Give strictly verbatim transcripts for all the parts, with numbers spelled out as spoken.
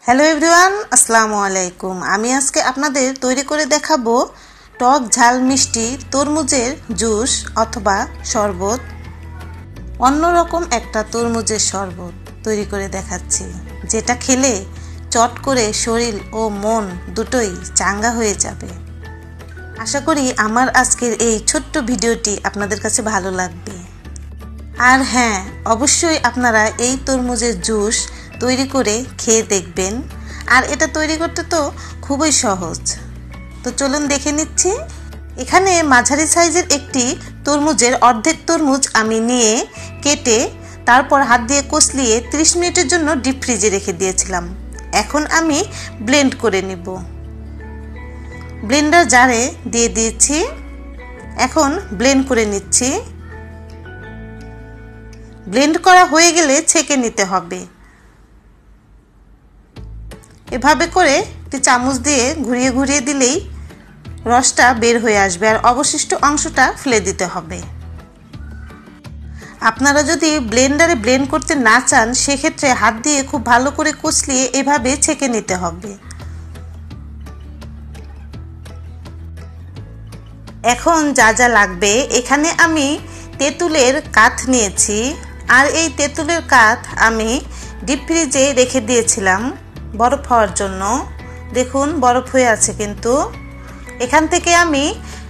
Hello everyone, আসসালামু আলাইকুম। আমি আজকে আপনাদের তৈরি করে দেখাবো টক ঝাল মিষ্টি তরমুজের জুস অথবা শরবত। অন্যরকম একটা তরমুজের শরবত তৈরি করে দেখাচ্ছি, যেটা খেলে চট করে শরীর ও মন দুটোই চাঙ্গা হয়ে যাবে। আশা করি আমার আজকের এই ছোট্ট ভিডিওটি আপনাদের কাছে ভালো লাগবে। আর হ্যাঁ, অবশ্যই আপনারা এই তরমুজের জুস তৈরি করে খেয়ে দেখবেন। আর এটা তৈরি করতে তো খুবই সহজ। তো চলুন দেখে নিচ্ছি। এখানে মাঝারি সাইজের একটি তরমুজের অর্ধেক তরমুজ আমি নিয়ে কেটে তারপর হাত দিয়ে কষলিয়ে ত্রিশ মিনিটের জন্য ডিপ ফ্রিজে রেখে দিয়েছিলাম। এখন আমি ব্লেন্ড করে নিব। ব্লেন্ডার জারে দিয়ে দিয়েছি। এখন ব্লেন্ড করে নিচ্ছি। ব্লেন্ড করা হয়ে গেলে ছেঁকে নিতে হবে। এভাবে করে একটি চামচ দিয়ে ঘুরিয়ে ঘুরিয়ে দিলেই রসটা বের হয়ে আসবে, আর অবশিষ্ট অংশটা ফেলে দিতে হবে। আপনারা যদি ব্লেন্ডারে ব্লেন্ড করতে না চান, সেক্ষেত্রে হাত দিয়ে খুব ভালো করে কষলিয়ে এভাবে ছেঁকে নিতে হবে। এখন যা যা লাগবে, এখানে আমি তেঁতুলের কাঠ নিয়েছি। আর এই তেঁতুলের কাঠ আমি ডিপ ফ্রিজে রেখে দিয়েছিলাম বরফ হওয়ার জন্য। দেখুন বরফ হয়ে আছে। কিন্তু এখান থেকে আমি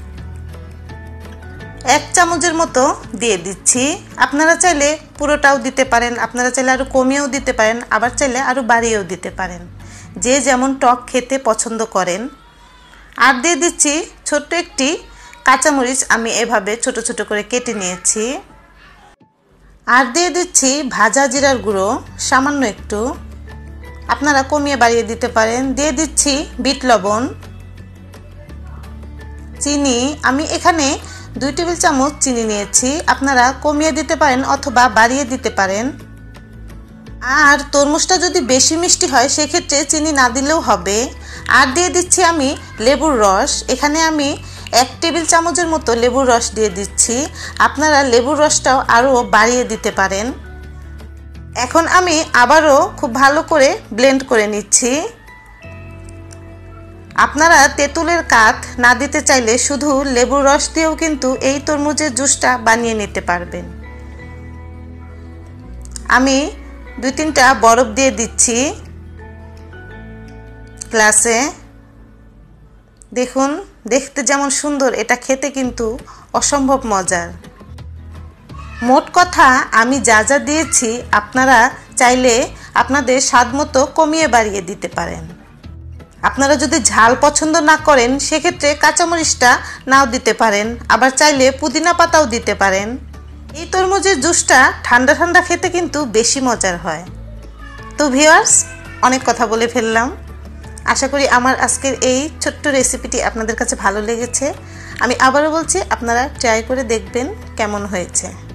এক চামচের মতো দিয়ে দিচ্ছি। আপনারা চাইলে পুরোটাও দিতে পারেন, আপনারা চাইলে আরও কমিয়েও দিতে পারেন, আবার চাইলে আরও বাড়িয়েও দিতে পারেন, যে যেমন টক খেতে পছন্দ করেন। আর দিয়ে দিচ্ছি ছোট্ট একটি কাঁচামরিচ, আমি এভাবে ছোট ছোট করে কেটে নিয়েছি। আর দিয়ে দিচ্ছি ভাজা জিরার গুঁড়ো সামান্য একটু, আপনারা কমিয়ে বাড়িয়ে দিতে পারেন। দিয়ে দিচ্ছি বিট লবণ, চিনি। আমি এখানে দুই টেবিল চামচ চিনি নিয়েছি, আপনারা কমিয়ে দিতে পারেন অথবা বাড়িয়ে দিতে পারেন। আর তরমুজটা যদি বেশি মিষ্টি হয়, সেক্ষেত্রে চিনি না দিলেও হবে। আর দিয়ে দিচ্ছি আমি লেবুর রস। এখানে আমি এক টেবিল চামচের মতো লেবুর রস দিয়ে দিচ্ছি, আপনারা লেবুর রসটাও আরও বাড়িয়ে দিতে পারেন। এখন আমি আবারও খুব ভালো করে ব্লেন্ড করে নিচ্ছি। আপনারা তেঁতুলের কাঠ না দিতে চাইলে শুধু লেবুর রস দিয়েও কিন্তু এই তরমুজের জুসটা বানিয়ে নিতে পারবেন। আমি দুই তিনটা বরফ দিয়ে দিচ্ছি গ্লাসে। দেখুন দেখতে যেমন সুন্দর, এটা খেতে কিন্তু অসম্ভব মজার। মোট কথা আমি যা যা দিয়েছি, আপনারা চাইলে আপনাদের স্বাদ মতো কমিয়ে বাড়িয়ে দিতে পারেন। আপনারা যদি ঝাল পছন্দ না করেন, সেক্ষেত্রে কাঁচামরিচটা নাও দিতে পারেন, আবার চাইলে পুদিনা পাতাও দিতে পারেন। এই তরমুজের জুসটা ঠান্ডা ঠান্ডা খেতে কিন্তু বেশি মজার হয়। তো ভিউয়ার্স, অনেক কথা বলে ফেললাম। আশা করি আমার আজকের এই ছোট্ট রেসিপিটি আপনাদের কাছে ভালো লেগেছে। আমি আবারও বলছি, আপনারা ট্রাই করে দেখবেন কেমন হয়েছে।